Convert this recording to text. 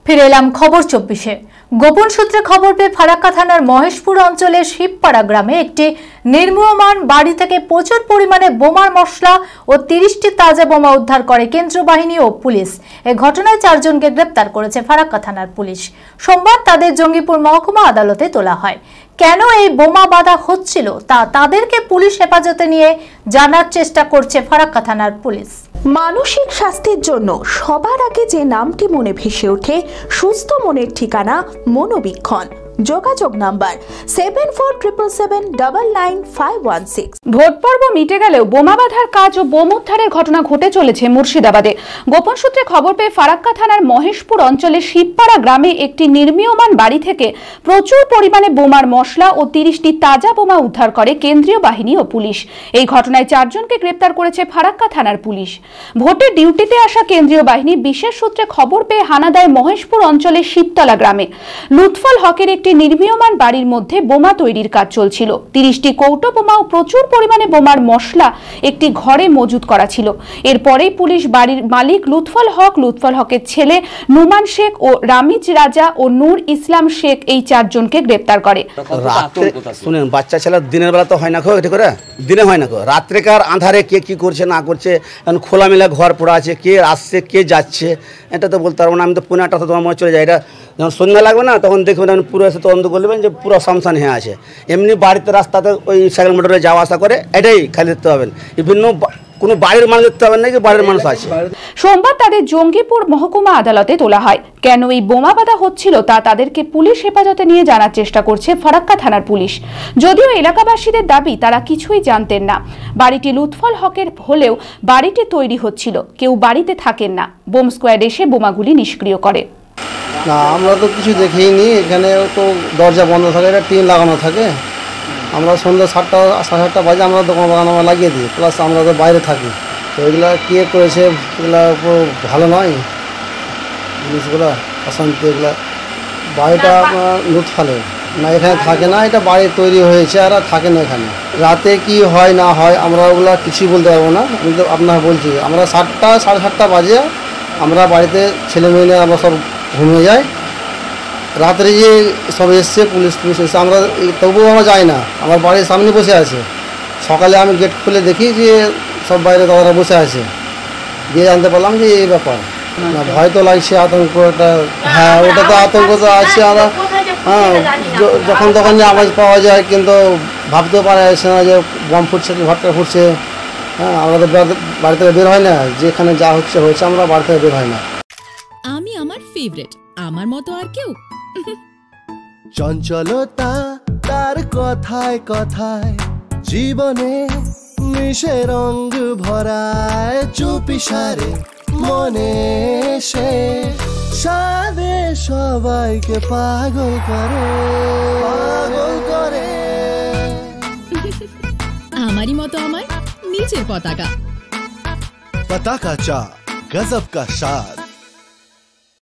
ফিরে এলাম খবর 24-এ। গোপন সূত্রে খবর পেয়ে ফারাক্কা থানার মহেশপুর অঞ্চলের শিবপাড়া গ্রামে একটি নির্মীয়মান বাড়ি থেকে প্রচুর পরিমাণে বোমার মশলা ও 30টি তাজা বোমা উদ্ধার করে কেন্দ্রীয় বাহিনী ও পুলিশ। এই ঘটনায় 4 জনকে গ্রেপ্তার করেছে ফারাক্কা থানার পুলিশ। সোমবার তাদের জঙ্গিপুর মহকুমা আদালতে তোলা হয়। কেন এই বোমা বাঁধা হচ্ছিল তা তাদেরকে পুলিশ হেফাজতে নিয়ে জানার চেষ্টা করছে ফারাক্কা থানার পুলিশ। মানসিক স্বাস্থ্যের জন্য সবার আগে যে নামটি মনে ভেসে ওঠে সুস্থ মনের ঠিকানা মনোবীক্ষণ। যোগাযোগ নাম্বার 7477799516। ভোট পর্ব মিটে গেলেও বোমা বাঁধার কাজ ও বোম উদ্ধারের ঘটনা ঘটে চলেছে মুর্শিদাবাদে। গোপন সূত্রে খবর পেয়ে ফারাক্কা থানার মহেশপুর অঞ্চলের শিবপাড়া গ্রামে একটি নির্মীয়মান বাড়ি থেকে প্রচুর পরিমাণে বোমার মশলা ও 30টি তাজা বোমা উদ্ধার করে কেন্দ্রীয় বাহিনী ও পুলিশ। এই ঘটনায় 4 জনকে গ্রেপ্তার করেছে ফারাক্কা থানার পুলিশ। ভোটের ডিউটিতে আসা কেন্দ্রীয় বাহিনী বিশেষ সূত্রে খবর পেয়ে হানা দেয় মহেশপুর অঞ্চলের শিবতলা গ্রামে। লুৎফল হকের একটি নির্মীয়মান বাড়ির মধ্যে বোমা তৈরির কাজ চলছিল। 30টি কৌটো বোমা ও প্রচুর পরিমাণে বোমার মশলা একটি ঘরে মজুত করা ছিল। এরপরেই পুলিশ বাড়ির মালিক লুৎফল হকের ছেলে নুমান শেখ ও রামিজ রাজা ও নূর ইসলাম শেখ এই 4 জনকে গ্রেপ্তার করে। শুনেন, বাচ্চা ছেলে দিনের বেলা তো হয় না, এটা করে দিনে হয় না, রাত্রেকার আঁধারে কে কি করছে না করছে, খোলামেলা ঘর পড়া আছে, কে আসছে কে যাচ্ছে এটা তো বলতে পারবো না। আমি তো 9:30 তোমার মনে চলে যাই, এটা যখন সন্ধ্যা লাগবে না তখন দেখবেন পুরো এসে তদন্ত করবেন যে পুরো সামসান হয়ে আছে। এমনি বাড়িতে রাস্তাতে ওই সাইকেল মোটরে যাওয়া আসা করে, এটাই খালি দেখতে পাবেন। বিভিন্ন কোনো বাড়ির মানুষ দেখতে পাবেন না যে বাড়ির মানুষ আছে। সোমবার তাদের জঙ্গিপুর মহকুমা আদালতে তোলা হয়। কেন এই বোমা বাঁধা হচ্ছিল তা তাদেরকে পুলিশ হেফাজতে নিয়ে জানার চেষ্টা করছে ফারাক্কা থানার পুলিশ। যদিও এলাকাবাসীদের দাবি তারা কিছুই জানতেন না। বাড়িটি লুৎফল হকের হলেও বাড়িটি তৈরি হচ্ছিল, কেউ বাড়িতে থাকেন না। বোম স্কোয়াড এসে বোমাগুলি নিষ্ক্রিয় করে। না, আমরা তো কিছু দেখিনি, এখানে তো দরজা বন্ধ থাকে, এটা টিন লাগানো থাকে। আমরা সন্ধ্যা 7টা 7:30 বাজে আমরা দোকান বাগান লাগিয়ে দিই, প্লাস আমরা তো বাইরে থাকি। তো এগুলা কে করেছে এগুলা ভালো নয়, জিনিসগুলো অশান্তি। এগুলা বাড়িটা লুৎফলের না, এখানে থাকে না, এটা বাড়ি তৈরি হয়েছে আর থাকে না এখানে। রাতে কি হয় না হয় আমরা ওগুলা কিছুই বলতে পারবো না। আমি তো আপনার বলছি, আমরা 7টা 7:30 বাজে আমরা বাড়িতে ছেলে মেয়ে আমরা সব ঘুমিয়ে যাই। রাত্রে যে সব এসছে পুলিশ এসছে, আমরা তবুও আমরা যাই না, আমার বাড়ির সামনে বসে আছে। সকালে আমি গেট খুলে দেখি যে সব বাইরে দাদারা বসে আছে, দিয়ে জানতে পারলাম যে এই ব্যাপার। না, ভয় তো লাগছে, আতঙ্ক একটা। হ্যাঁ, ওটা তো আতঙ্ক তো আছে। আমরা যখন তখন যে আওয়াজ পাওয়া যায়, কিন্তু ভাবতেও পারা যাচ্ছে না যে বম ফুটছে কি ভাটকা ফুটছে। হ্যাঁ, আমরা তো বাড়ি থেকে বের হয় না, যেখানে যা হচ্ছে হয়েছে, আমরা বাড়ি থেকে বের হয় না। আমি আমার ফেভারিট, আমার মতো আর কেউ। চঞ্চলতা তার কথায় কথায় জীবনে মিশে রঙ ভরায়, চুপি সারে মনে সে সাদে সবাইকে পাগল করে আমারই মতো আমার নিচের পতাকা। পতাকা চা গজব কা স্বাদ।